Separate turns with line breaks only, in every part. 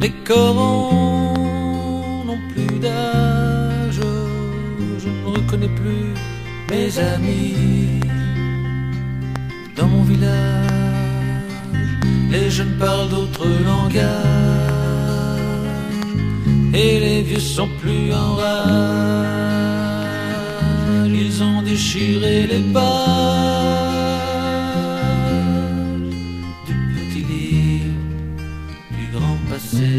Les corons n'ont plus d'âge, je ne reconnais plus mes amis. Dans mon village, les jeunes parlent d'autres langages, et les vieux sont plus en rage. Ils ont déchiré les pages du petit livre du grand passé.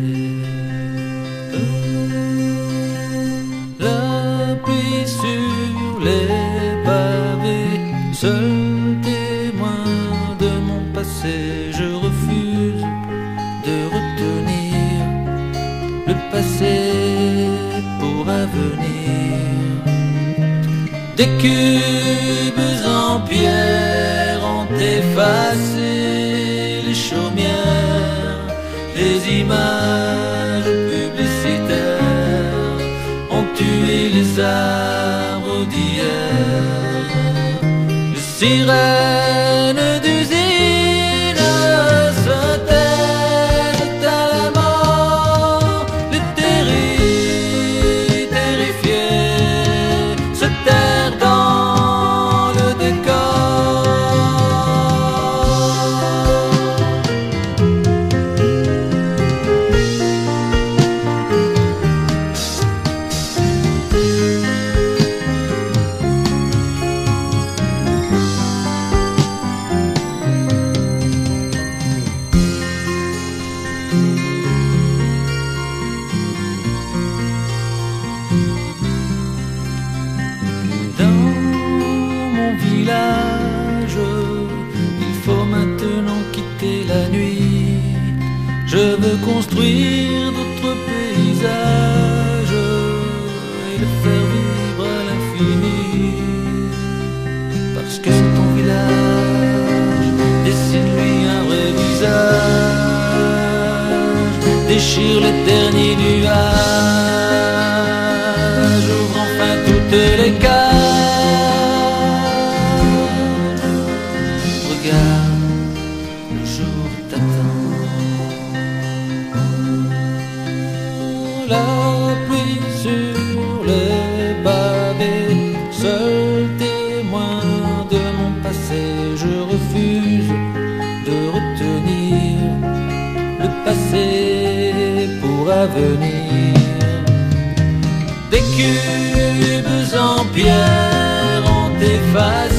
La pluie sur les pavés, seul témoin de mon passé. Je refuse de retenir le passé pour avenir. Des cubes en pierre ont effacé les chaumières, les images publicitaires ont tué les arbres d'hier. Les sirènes d'usine se taisent à la mort, les terrifiés se terrent dans le décor. Dans mon village, il faut maintenant quitter la nuit. Je veux construire d'autres paysages et le faire vivre à l'infini. Parce que c'est ton village, dessine-lui un vrai visage, déchire les derniers nuages, ouvre enfin toutes les cages. Regarde, le jour t'attend. La pluie sur les pavés, seul témoin de mon passé. Je refuse de retenir le passé pour avenir. Des cubes en pierre ont effacé